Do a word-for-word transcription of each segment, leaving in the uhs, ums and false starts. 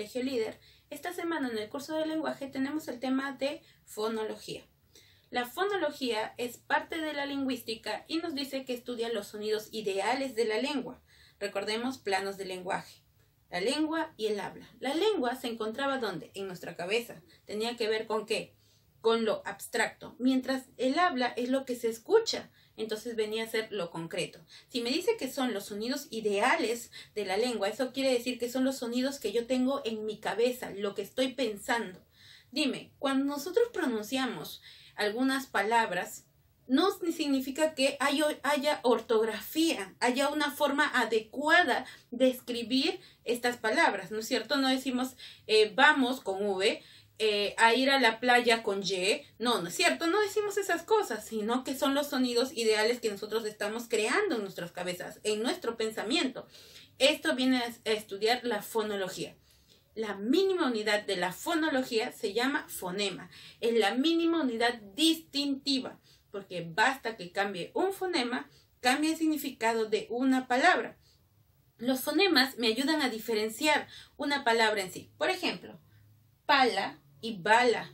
Colegio Líder. Esta semana en el curso de lenguaje tenemos el tema de fonología. La fonología es parte de la lingüística y nos dice que estudia los sonidos ideales de la lengua. Recordemos planos de lenguaje. La lengua y el habla. La lengua se encontraba ¿dónde? En nuestra cabeza. Tenía que ver con ¿qué? Con lo abstracto. Mientras el habla es lo que se escucha. Entonces venía a ser lo concreto. Si me dice que son los sonidos ideales de la lengua, eso quiere decir que son los sonidos que yo tengo en mi cabeza, lo que estoy pensando. Dime, cuando nosotros pronunciamos algunas palabras, no significa que haya ortografía, haya una forma adecuada de escribir estas palabras, ¿no es cierto? No decimos eh, vamos con V, Eh, a ir a la playa con Y. No, no es cierto, no decimos esas cosas, sino que son los sonidos ideales que nosotros estamos creando en nuestras cabezas, en nuestro pensamiento. Esto viene a estudiar la fonología. La mínima unidad de la fonología se llama fonema. Es la mínima unidad distintiva, porque basta que cambie un fonema, cambie el significado de una palabra. Los fonemas me ayudan a diferenciar una palabra en sí. Por ejemplo, pala y bala.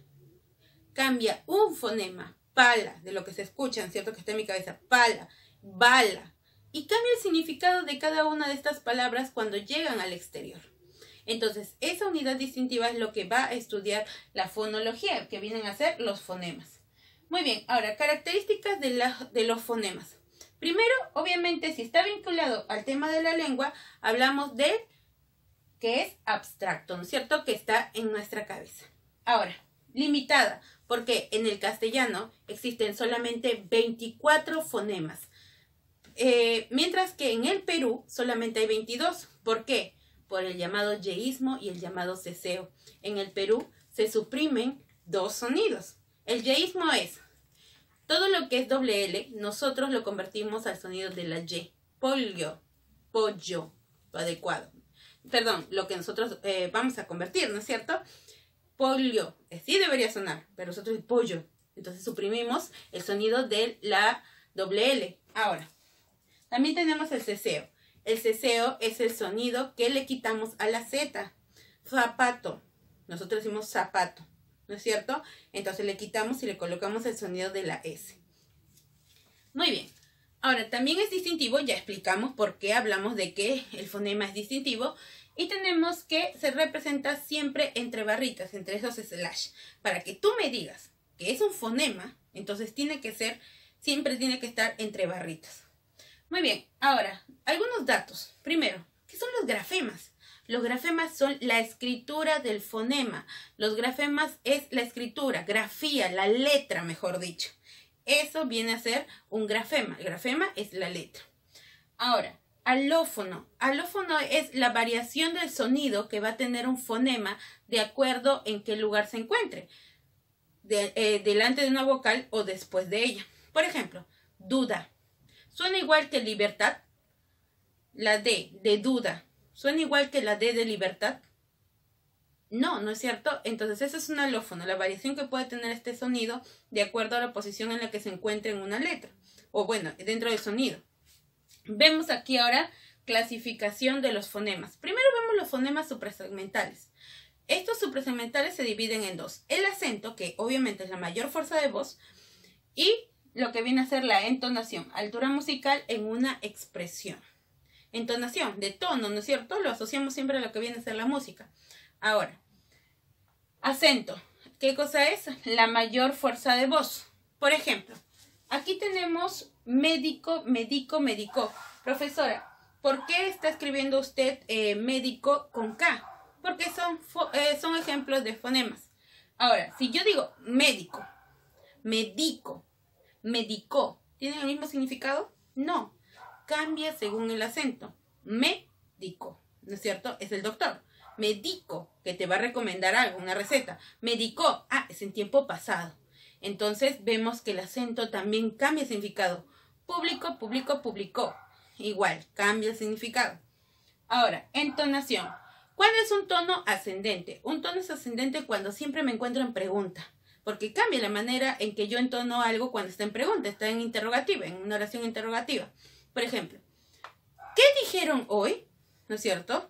Cambia un fonema, pala, de lo que se escucha, ¿cierto? Que está en mi cabeza, pala, bala. Y cambia el significado de cada una de estas palabras cuando llegan al exterior. Entonces, esa unidad distintiva es lo que va a estudiar la fonología, que vienen a ser los fonemas. Muy bien, ahora, características de, la, de los fonemas. Primero, obviamente, si está vinculado al tema de la lengua, hablamos de que es abstracto, ¿no es cierto? Que está en nuestra cabeza. Ahora, limitada, porque en el castellano existen solamente veinticuatro fonemas, eh, mientras que en el Perú solamente hay veintidós. ¿Por qué? Por el llamado yeísmo y el llamado ceseo. En el Perú se suprimen dos sonidos. El yeísmo es todo lo que es doble L, nosotros lo convertimos al sonido de la Y. Pollo, pollo, lo adecuado. Perdón, lo que nosotros eh, vamos a convertir, ¿no es cierto? Pollo, sí debería sonar, pero nosotros es pollo. Entonces suprimimos el sonido de la doble L. Ahora, también tenemos el ceseo. El ceseo es el sonido que le quitamos a la Z. Zapato, nosotros decimos zapato, ¿no es cierto? Entonces le quitamos y le colocamos el sonido de la S. Muy bien. Ahora, también es distintivo, ya explicamos por qué hablamos de que el fonema es distintivo, y tenemos que se representa siempre entre barritas, entre esos slash. Para que tú me digas que es un fonema, entonces tiene que ser, siempre tiene que estar entre barritas. Muy bien, ahora, algunos datos. Primero, ¿qué son los grafemas? Los grafemas son la escritura del fonema. Los grafemas es la escritura, grafía, la letra, mejor dicho. Eso viene a ser un grafema. El grafema es la letra. Ahora, alófono. Alófono es la variación del sonido que va a tener un fonema de acuerdo en qué lugar se encuentre. De, eh, delante de una vocal o después de ella. Por ejemplo, duda. ¿Suena igual que libertad? La D de duda. ¿Suena igual que la D de libertad? No, ¿no es cierto? Entonces eso es un alófono, la variación que puede tener este sonido de acuerdo a la posición en la que se encuentre en una letra. O bueno, dentro del sonido. Vemos aquí ahora clasificación de los fonemas. Primero vemos los fonemas suprasegmentales. Estos suprasegmentales se dividen en dos. El acento, que obviamente es la mayor fuerza de voz, y lo que viene a ser la entonación, altura musical en una expresión. Entonación, de tono, ¿no es cierto? Lo asociamos siempre a lo que viene a ser la música. Ahora, acento. ¿Qué cosa es? La mayor fuerza de voz. Por ejemplo, aquí tenemos médico, médico, médico. Profesora, ¿por qué está escribiendo usted eh, médico con K? Porque son, eh, son ejemplos de fonemas. Ahora, si yo digo médico, médico, médico, ¿tienen el mismo significado? No. Cambia según el acento. Médico, ¿no es cierto? Es el doctor. Médico, que te va a recomendar algo, una receta. Médico, ah, es en tiempo pasado. Entonces vemos que el acento también cambia el significado. Público, público, publicó. Igual, cambia el significado. Ahora, entonación. ¿Cuál es un tono ascendente? Un tono es ascendente cuando siempre me encuentro en pregunta. Porque cambia la manera en que yo entono algo cuando está en pregunta, está en interrogativa, en una oración interrogativa. Por ejemplo, ¿qué dijeron hoy? ¿No es cierto?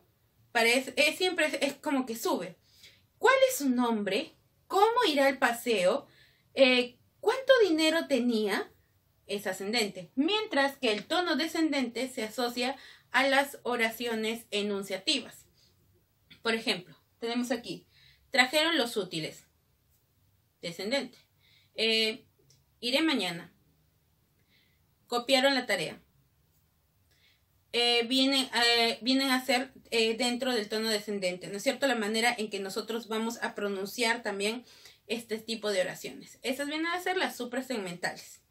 parece, es, siempre es, es como que sube. ¿Cuál es su nombre? ¿Cómo irá al paseo? Eh, ¿Cuánto dinero tenía? Es ascendente. Mientras que el tono descendente se asocia a las oraciones enunciativas. Por ejemplo, tenemos aquí, trajeron los útiles. Descendente. Eh, iré mañana. Copiaron la tarea. Eh, vienen, eh, vienen a ser eh, dentro del tono descendente, ¿no es cierto? La manera en que nosotros vamos a pronunciar también este tipo de oraciones. Esas vienen a ser las suprasegmentales.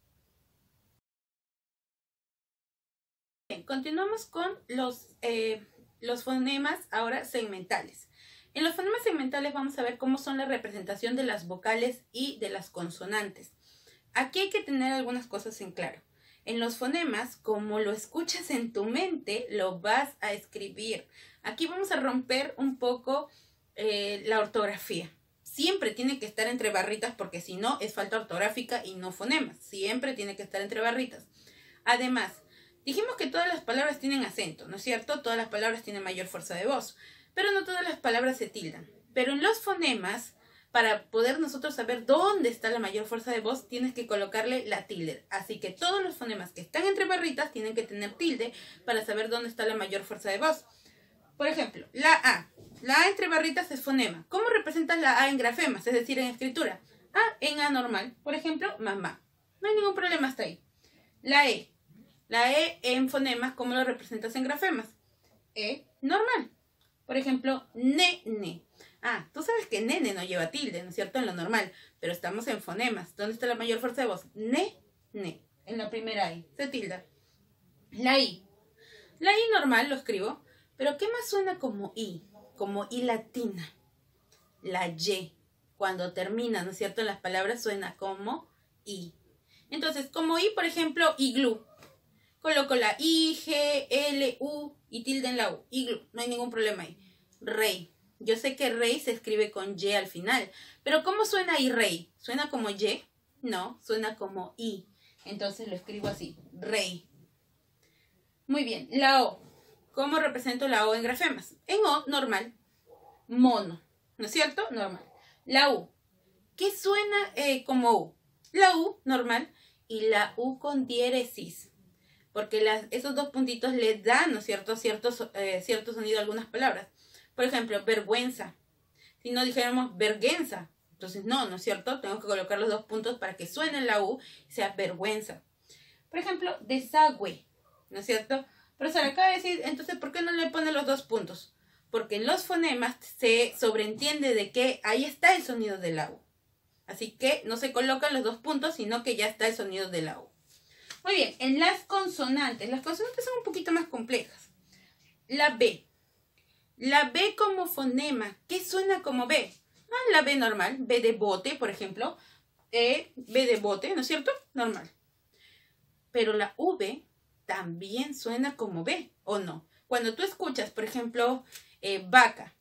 Bien, continuamos con los, eh, los fonemas ahora segmentales. En los fonemas segmentales vamos a ver cómo son la representación de las vocales y de las consonantes. Aquí hay que tener algunas cosas en claro. En los fonemas, como lo escuchas en tu mente, lo vas a escribir. Aquí vamos a romper un poco eh, la ortografía. Siempre tiene que estar entre barritas porque si no es falta ortográfica y no fonemas. Siempre tiene que estar entre barritas. Además, dijimos que todas las palabras tienen acento, ¿no es cierto? Todas las palabras tienen mayor fuerza de voz, pero no todas las palabras se tildan. Pero en los fonemas, para poder nosotros saber dónde está la mayor fuerza de voz, tienes que colocarle la tilde. Así que todos los fonemas que están entre barritas tienen que tener tilde para saber dónde está la mayor fuerza de voz. Por ejemplo, la A. La A entre barritas es fonema. ¿Cómo representas la A en grafemas? Es decir, en escritura. A en A normal. Por ejemplo, mamá. No hay ningún problema hasta ahí. La E. La E en fonemas, ¿cómo lo representas en grafemas? E normal. Por ejemplo, nene. Ah, tú sabes que nene no lleva tilde, ¿no es cierto? En lo normal. Pero estamos en fonemas. ¿Dónde está la mayor fuerza de voz? Ne, ne. En la primera I. Se tilda. La I. La I normal lo escribo. Pero ¿qué más suena como I? Como I latina. La Y. Cuando termina, ¿no es cierto? En las palabras suena como I. Entonces, como I, por ejemplo, iglú. Coloco la I, G, L, U y tilde en la U. Iglú. No hay ningún problema ahí. Rey. Yo sé que rey se escribe con Y al final. Pero ¿cómo suena I rey? ¿Suena como Y? No, suena como I. Entonces lo escribo así. Rey. Muy bien. La O. ¿Cómo represento la O en grafemas? En O, normal. Mono. ¿No es cierto? Normal. La U. ¿Qué suena eh, como U? La U, normal. Y la U con diéresis. Porque las, esos dos puntitos le dan, ¿no es cierto?, cierto, eh, cierto sonido a algunas palabras. Por ejemplo, vergüenza. Si no dijéramos vergüenza, entonces no, ¿no es cierto? Tengo que colocar los dos puntos para que suene la U y sea vergüenza. Por ejemplo, desagüe, ¿no es cierto? Pero se le acaba de decir, entonces, ¿por qué no le pone los dos puntos? Porque en los fonemas se sobreentiende de que ahí está el sonido de la U. Así que no se colocan los dos puntos, sino que ya está el sonido de la U. Muy bien, en las consonantes, las consonantes son un poquito más complejas. La B. La B como fonema, ¿qué suena como B? Ah, la B normal, B de bote, por ejemplo. E, B de bote, ¿no es cierto? Normal. Pero la V también suena como B, ¿o no? Cuando tú escuchas, por ejemplo, eh, vaca,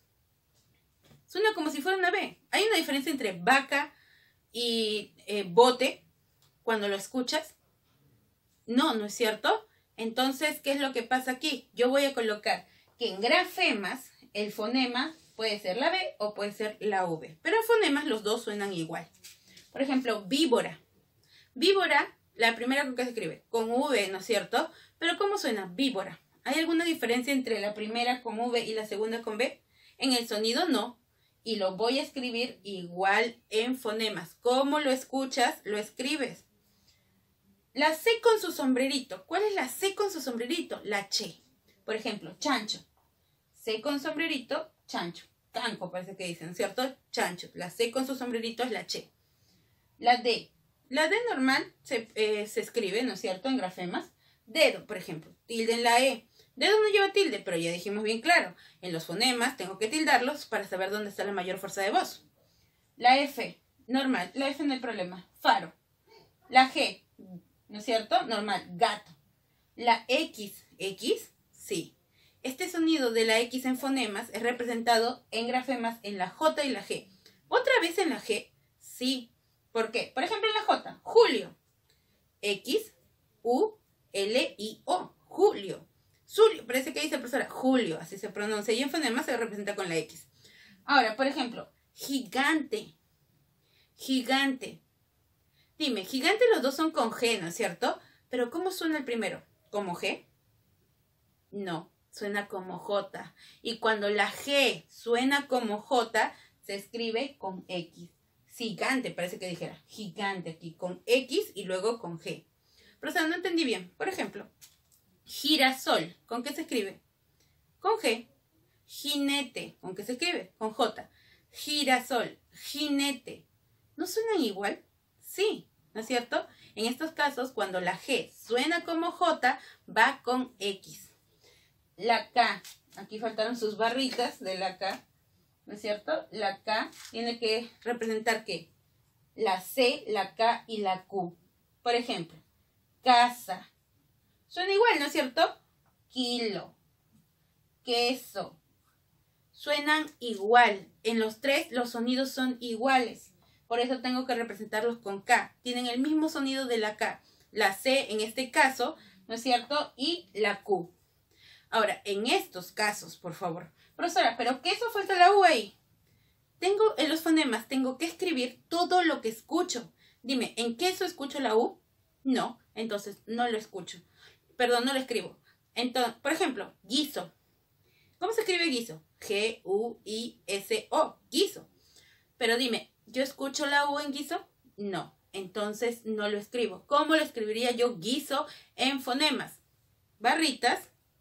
suena como si fuera una B. Hay una diferencia entre vaca y eh, bote cuando lo escuchas. No, ¿no es cierto? Entonces, ¿qué es lo que pasa aquí? Yo voy a colocar que en grafemas el fonema puede ser la B o puede ser la V. Pero en fonemas los dos suenan igual. Por ejemplo, víbora. Víbora, la primera con que se escribe, con V, ¿no es cierto? Pero ¿cómo suena? Víbora. ¿Hay alguna diferencia entre la primera con V y la segunda con B? En el sonido no. Y lo voy a escribir igual en fonemas. ¿Cómo lo escuchas? Lo escribes. La C con su sombrerito. ¿Cuál es la C con su sombrerito? La Che. Por ejemplo, chancho. C con sombrerito, chancho. Canco parece que dicen, ¿cierto? Chancho. La C con su sombrerito es la Che. La D. La D normal se, eh, se escribe, ¿no es cierto? En grafemas. Dedo, por ejemplo. Tilde en la E. Dedo no lleva tilde, pero ya dijimos bien claro. En los fonemas tengo que tildarlos para saber dónde está la mayor fuerza de voz. La F. Normal. La F no hay problema. Faro. La G. ¿No es cierto? Normal, gato. La X, X, sí. Este sonido de la X en fonemas es representado en grafemas en la J y la G. ¿Otra vez en la G? Sí. ¿Por qué? Por ejemplo, en la J, Julio. X, U, L, I, O, Julio. Julio, parece que dice profesora, Julio, así se pronuncia. Y en fonema se representa con la X. Ahora, por ejemplo, gigante. Gigante. Dime, gigante los dos son con G, ¿no es cierto? Pero ¿cómo suena el primero? ¿Como G? No, suena como J. Y cuando la G suena como J, se escribe con X. Gigante, parece que dijera. Gigante aquí, con X y luego con G. Pero o sea, no entendí bien. Por ejemplo, girasol, ¿con qué se escribe? Con G. Jinete, ¿con qué se escribe? Con J. Girasol, jinete. ¿No suenan igual? Sí, ¿no es cierto? En estos casos, cuando la G suena como J, va con X. La K, aquí faltaron sus barritas de la K, ¿no es cierto? La K tiene que representar ¿qué? La C, la K y la Q. Por ejemplo, casa. Suena igual, ¿no es cierto? Kilo. Queso. Suenan igual. En los tres los sonidos son iguales. Por eso tengo que representarlos con K. Tienen el mismo sonido de la K. La C en este caso, ¿no es cierto? Y la Q. Ahora, en estos casos, por favor. Profesora, ¿pero qué eso falta la U ahí? Tengo, en los fonemas, tengo que escribir todo lo que escucho. Dime, ¿en queso escucho la U? No, entonces no lo escucho. Perdón, no lo escribo. Entonces, por ejemplo, guiso. ¿Cómo se escribe guiso? G U I S O, guiso. Pero dime, ¿yo escucho la U en guiso? No, entonces no lo escribo. ¿Cómo lo escribiría yo guiso en fonemas? Barritas,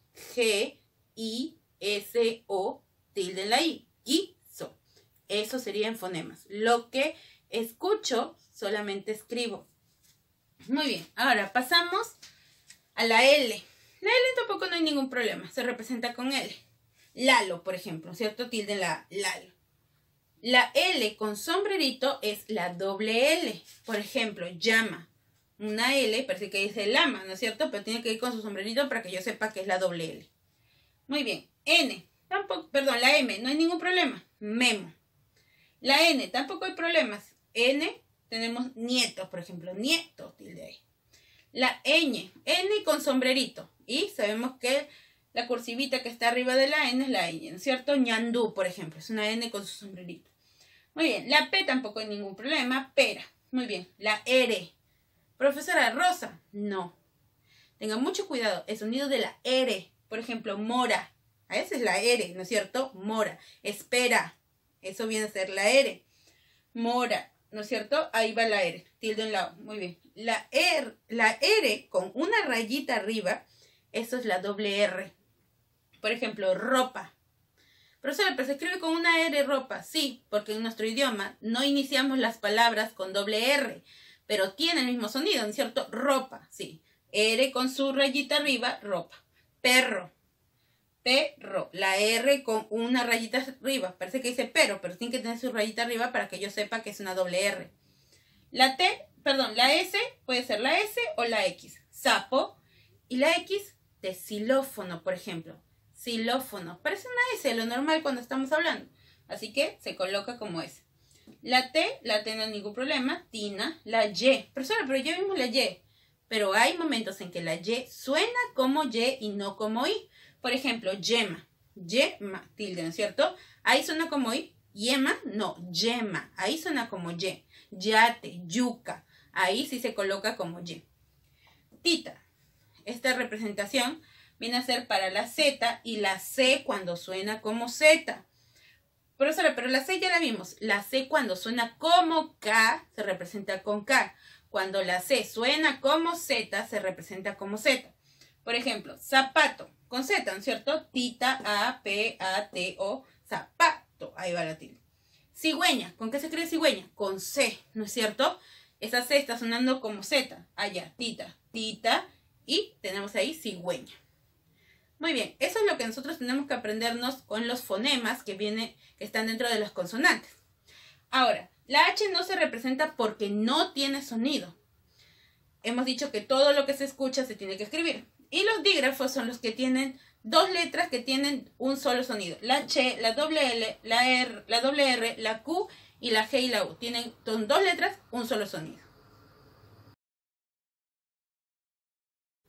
G I S O, tilde en la I, guiso. Eso sería en fonemas. Lo que escucho, solamente escribo. Muy bien, ahora pasamos a la L. La L tampoco no hay ningún problema, se representa con L. Lalo, por ejemplo, ¿cierto? Tilde en la Lalo. La L con sombrerito es la doble L. Por ejemplo, llama. Una L, parece que dice lama, ¿no es cierto? Pero tiene que ir con su sombrerito para que yo sepa que es la doble L. Muy bien. N, tampoco, perdón, la M, no hay ningún problema. Memo. La N, tampoco hay problemas. N, tenemos nietos, por ejemplo. Nieto, tilde ahí. La ñ, N con sombrerito. Y sabemos que la cursivita que está arriba de la N es la ñ, ¿no es cierto? Ñandú, por ejemplo, es una N con su sombrerito. Muy bien, la P tampoco hay ningún problema. Pera, muy bien. La R. Profesora, rosa, no. Tengan mucho cuidado, el sonido de la R. Por ejemplo, mora. A esa es la R, ¿no es cierto? Mora. Espera, eso viene a ser la R. Mora, ¿no es cierto? Ahí va la R, tilde en la O, muy bien. La R, la R con una rayita arriba, eso es la doble R. Por ejemplo, ropa. Profesora, pero se escribe con una R ropa. Sí, porque en nuestro idioma no iniciamos las palabras con doble R, pero tiene el mismo sonido, ¿no es cierto? Ropa, sí. R con su rayita arriba, ropa. Perro. Perro. La R con una rayita arriba. Parece que dice pero, pero tiene que tener su rayita arriba para que yo sepa que es una doble R. La T, perdón, la S puede ser la S o la X. Sapo. Y la X de xilófono, por ejemplo. Xilófono. Parece una S, lo normal cuando estamos hablando. Así que se coloca como S. La T, la T no hay ningún problema. Tina. La Y. Profesora, pero ya vimos la Y. Pero hay momentos en que la Y suena como Y y no como I. Por ejemplo, yema. Yema, tilde, ¿no es cierto? Ahí suena como I. Yema, no, yema. Ahí suena como Y. Yate, yuca. Ahí sí se coloca como Y. Tita. Esta representación viene a ser para la Z y la C cuando suena como Z. Profesora, pero la C ya la vimos. La C cuando suena como K se representa con K. Cuando la C suena como Z se representa como Z. Por ejemplo, zapato con Z, ¿no es cierto? Tita, A, P, A, T, O, zapato. Ahí va la tilde. Cigüeña. ¿Con qué se escribe cigüeña? Con C, ¿no es cierto? Esa C está sonando como Z. Allá, tita, tita. Y tenemos ahí cigüeña. Muy bien, eso es lo que nosotros tenemos que aprendernos con los fonemas que, viene, que están dentro de las consonantes. Ahora, la H no se representa porque no tiene sonido. Hemos dicho que todo lo que se escucha se tiene que escribir. Y los dígrafos son los que tienen dos letras que tienen un solo sonido. La H, la doble L, la R, la doble R, la Q y la G y la U. Tienen con dos letras un solo sonido.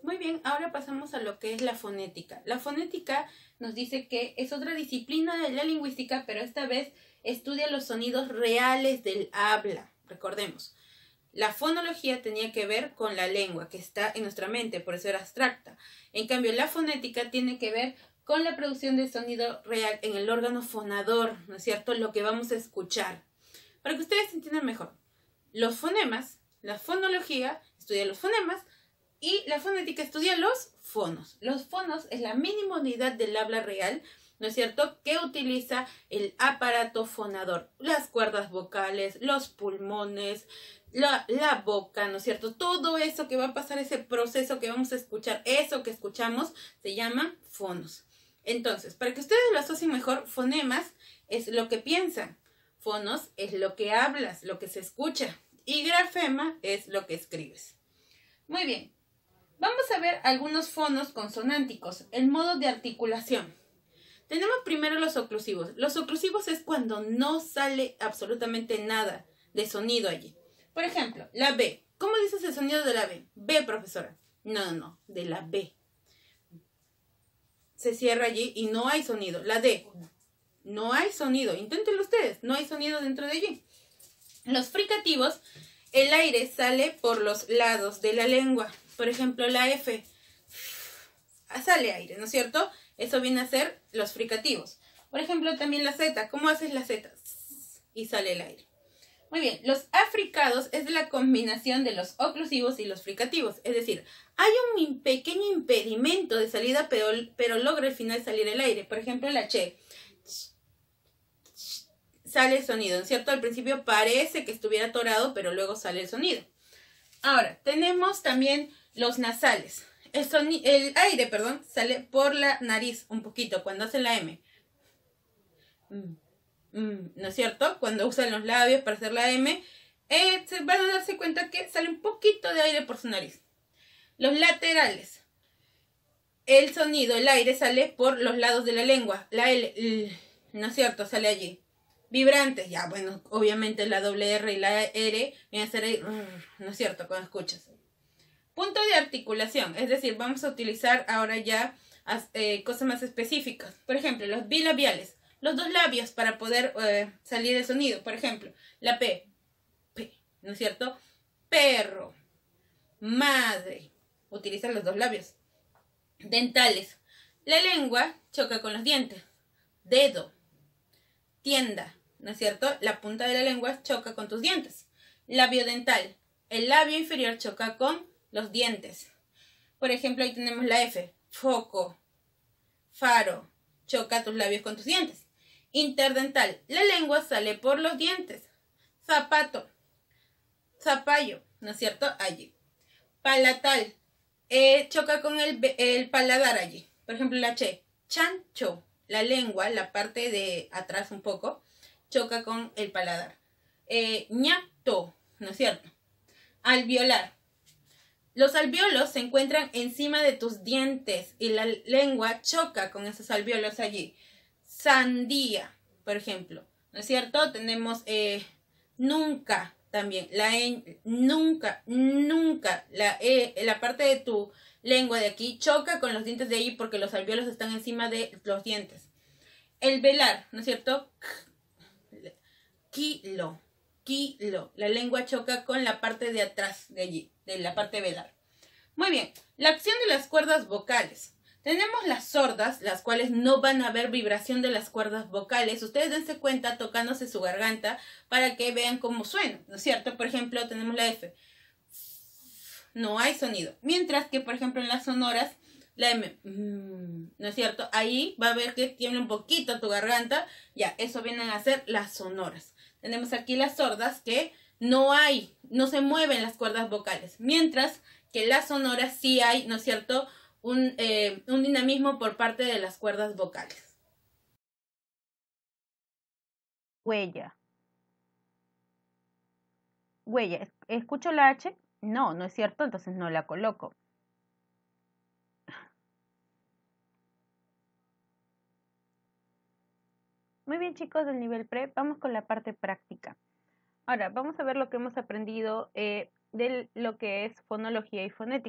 Muy bien, ahora pasamos a lo que es la fonética. La fonética nos dice que es otra disciplina de la lingüística, pero esta vez estudia los sonidos reales del habla. Recordemos, la fonología tenía que ver con la lengua que está en nuestra mente, por eso era abstracta. En cambio, la fonética tiene que ver con la producción de sonido real en el órgano fonador, ¿no es cierto? Lo que vamos a escuchar. Para que ustedes entiendan mejor, los fonemas, la fonología estudia los fonemas y la fonética estudia los fonos. Los fonos es la mínima unidad del habla real, ¿no es cierto?, que utiliza el aparato fonador, las cuerdas vocales, los pulmones, la, la boca, ¿no es cierto? Todo eso que va a pasar, ese proceso que vamos a escuchar, eso que escuchamos, se llaman fonos. Entonces, para que ustedes lo asocien mejor, fonemas es lo que piensan, fonos es lo que hablas, lo que se escucha, y grafema es lo que escribes. Muy bien, vamos a ver algunos fonos consonánticos, el modo de articulación. Tenemos primero los oclusivos. Los oclusivos es cuando no sale absolutamente nada de sonido allí. Por ejemplo, la B. ¿Cómo dices el sonido de la B? B, profesora. No, no, no, de la B. Se cierra allí y no hay sonido. La D. No hay sonido. Inténtenlo ustedes. No hay sonido dentro de allí. Los fricativos, el aire sale por los lados de la lengua. Por ejemplo, la F. Sale aire, ¿no es cierto? Eso viene a ser los fricativos. Por ejemplo, también la Z. ¿Cómo haces la Z? Y sale el aire. Muy bien, los africados es la combinación de los oclusivos y los fricativos. Es decir, hay un pequeño impedimento de salida, pero, pero logra al final salir el aire. Por ejemplo, la che. Sale el sonido, ¿no es cierto? Al principio parece que estuviera atorado, pero luego sale el sonido. Ahora, tenemos también los nasales. El, el aire, perdón, sale por la nariz un poquito cuando hace la M. Mm. Mm, ¿no es cierto? Cuando usan los labios para hacer la M, eh, se van a darse cuenta que sale un poquito de aire por su nariz. Los laterales. El sonido, el aire sale por los lados de la lengua. La L, L, ¿no es cierto? Sale allí. Vibrantes, ya, bueno, obviamente la doble R y la R vienen a ser ahí, ¿no es cierto? Cuando escuchas. Punto de articulación, es decir, vamos a utilizar ahora ya eh, cosas más específicas. Por ejemplo, los bilabiales. Los dos labios para poder eh, salir el sonido. Por ejemplo, la P. P, ¿no es cierto? Perro. Madre. Utilizan los dos labios. Dentales. La lengua choca con los dientes. Dedo. Tienda. ¿No es cierto? La punta de la lengua choca con tus dientes. Labio dental. El labio inferior choca con los dientes. Por ejemplo, ahí tenemos la F. Foco. Faro. Choca tus labios con tus dientes. Interdental. La lengua sale por los dientes. Zapato. Zapallo. ¿No es cierto? Allí. Palatal. Eh, choca con el, el paladar allí. Por ejemplo, la che. Chancho. La lengua, la parte de atrás un poco, choca con el paladar. Eh, ñato. ¿No es cierto? Alveolar. Los alvéolos se encuentran encima de tus dientes y la lengua choca con esos alvéolos allí. Sandía, por ejemplo, ¿no es cierto? Tenemos eh, nunca también, la e, nunca, nunca, la e, la parte de tu lengua de aquí choca con los dientes de ahí porque los alvéolos están encima de los dientes. El velar, ¿no es cierto? Kilo, kilo, la lengua choca con la parte de atrás de allí, de la parte velar. Muy bien, la acción de las cuerdas vocales. Tenemos las sordas, las cuales no van a haber vibración de las cuerdas vocales. Ustedes dense cuenta tocándose su garganta para que vean cómo suena, ¿no es cierto? Por ejemplo, tenemos la F. No hay sonido. Mientras que, por ejemplo, en las sonoras, la M, ¿no es cierto? Ahí va a ver que tiembla un poquito tu garganta. Ya, eso vienen a ser las sonoras. Tenemos aquí las sordas que no hay, no se mueven las cuerdas vocales. Mientras que las sonoras sí hay, ¿no es cierto?, un, eh, un dinamismo por parte de las cuerdas vocales. Huella. Huella. ¿Escucho la H? No, no es cierto, entonces no la coloco. Muy bien, chicos del nivel pre, vamos con la parte práctica. Ahora, vamos a ver lo que hemos aprendido eh, de lo que es fonología y fonética.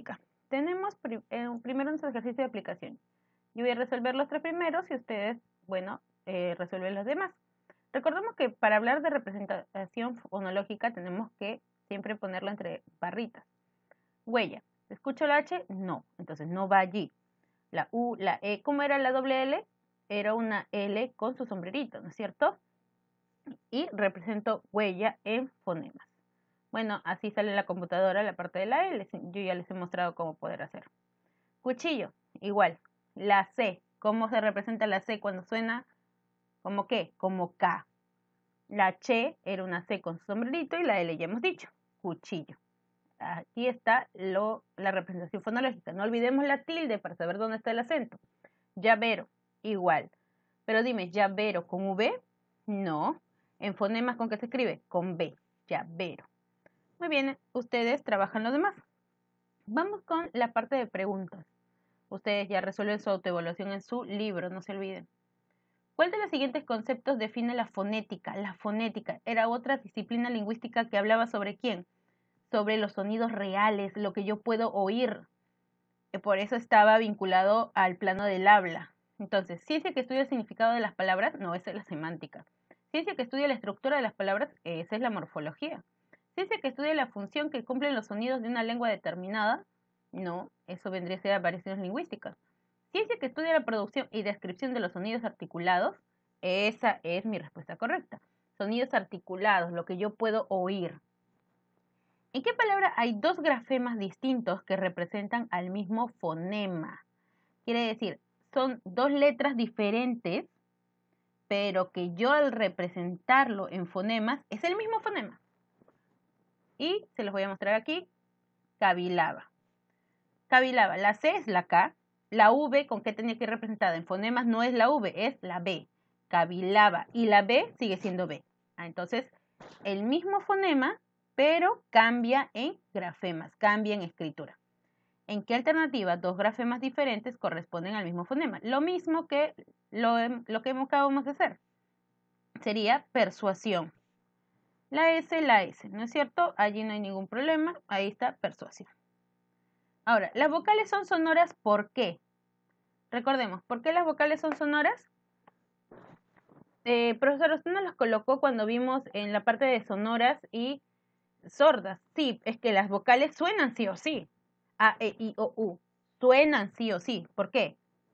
tenemos pri eh, primero un ejercicio de aplicación. Yo voy a resolver los tres primeros y ustedes, bueno, eh, resuelven los demás. Recordemos que para hablar de representación fonológica tenemos que siempre ponerlo entre barritas. Huella. ¿Escucho la H? No. Entonces no va allí. La U, la E. ¿Cómo era la doble L? Era una L con su sombrerito, ¿no es cierto? Y represento huella en fonemas. Bueno, así sale en la computadora la parte de la L. Yo ya les he mostrado cómo poder hacer. Cuchillo. Igual. La C. ¿Cómo se representa la C cuando suena? ¿Como qué? Como K. La Ch era una C con su sombrerito y la L ya hemos dicho. Cuchillo. Aquí está lo, la representación fonológica. No olvidemos la tilde para saber dónde está el acento. Llavero, igual. Pero dime, ¿llavero con V? No. ¿En fonemas con qué se escribe? Con B. Llavero. Muy bien, ustedes trabajan lo demás. Vamos con la parte de preguntas. Ustedes ya resuelven su autoevaluación en su libro, no se olviden. ¿Cuál de los siguientes conceptos define la fonética? La fonética era otra disciplina lingüística que hablaba sobre quién, sobre los sonidos reales, lo que yo puedo oír. Por eso estaba vinculado al plano del habla. Entonces, ciencia que estudia el significado de las palabras, no, esa es la semántica. Ciencia que estudia la estructura de las palabras, esa es la morfología. Ciencia que estudia la función que cumplen los sonidos de una lengua determinada, no, eso vendría a ser variaciones lingüísticas. Ciencia que estudia la producción y descripción de los sonidos articulados, esa es mi respuesta correcta. Sonidos articulados, lo que yo puedo oír. ¿En qué palabra hay dos grafemas distintos que representan al mismo fonema? Quiere decir, son dos letras diferentes, pero que yo al representarlo en fonemas es el mismo fonema. Y se los voy a mostrar aquí. Cavilaba. Cavilaba, la C es la K. La V, ¿con qué tenía que ir representada? En fonemas no es la V, es la B. Cavilaba. Y la B sigue siendo B. Ah, entonces, el mismo fonema, pero cambia en grafemas, cambia en escritura. ¿En qué alternativa dos grafemas diferentes corresponden al mismo fonema? Lo mismo que lo, lo que acabamos de hacer. Sería persuasión. La S, la S, ¿no es cierto? Allí no hay ningún problema. Ahí está persuasión. Ahora, las vocales son sonoras, ¿por qué? Recordemos, ¿por qué las vocales son sonoras? Eh, profesor, usted nos las colocó cuando vimos en la parte de sonoras y sordas. Sí, es que las vocales suenan sí o sí. A, E, I, O, U. Suenan sí o sí. ¿Por qué?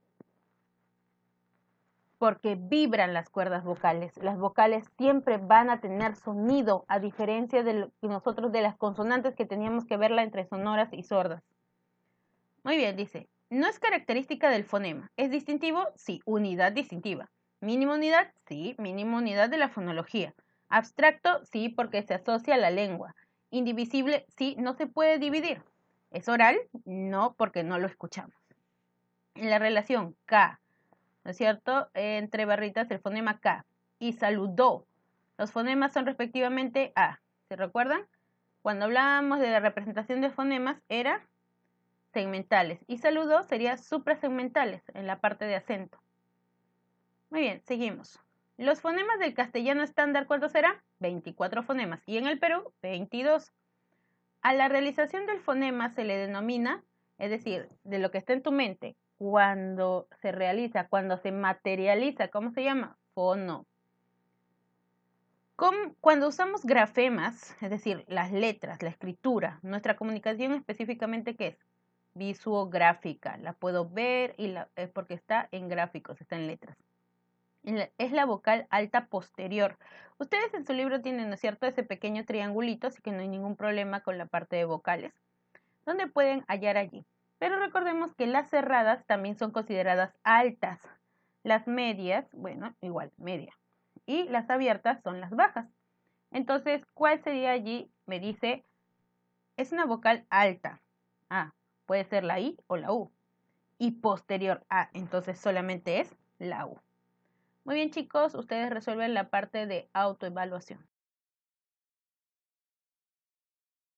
Porque vibran las cuerdas vocales. Las vocales siempre van a tener sonido, a diferencia de lo que nosotros de las consonantes que teníamos que verla entre sonoras y sordas. Muy bien, dice, no es característica del fonema. ¿Es distintivo? Sí, unidad distintiva. ¿Mínima unidad? Sí, mínima unidad de la fonología. Abstracto, sí, porque se asocia a la lengua. Indivisible, sí, no se puede dividir. ¿Es oral? No, porque no lo escuchamos. En la relación K, ¿no es cierto? Entre barritas el fonema K. Y saludó. Los fonemas son respectivamente A. ¿Se recuerdan? Cuando hablábamos de la representación de fonemas era segmentales. Y saludó sería suprasegmentales en la parte de acento. Muy bien, seguimos. Los fonemas del castellano estándar, ¿cuántos serán? veinticuatro fonemas. Y en el Perú, veintidós. A la realización del fonema se le denomina, es decir, de lo que está en tu mente, cuando se realiza, cuando se materializa, ¿cómo se llama? Fono. Cuando usamos grafemas, es decir, las letras, la escritura, nuestra comunicación específicamente, ¿qué es? Visuográfica. La puedo ver y la, es porque está en gráficos, está en letras. Es la vocal alta posterior. Ustedes en su libro tienen, ¿no es cierto?, ese pequeño triangulito, así que no hay ningún problema con la parte de vocales, donde pueden hallar allí. Pero recordemos que las cerradas también son consideradas altas. Las medias, bueno, igual, media. Y las abiertas son las bajas. Entonces, ¿cuál sería allí? Me dice, es una vocal alta. Ah, puede ser la I o la U. Y posterior a, entonces solamente es la U. Muy bien, chicos, ustedes resuelven la parte de autoevaluación.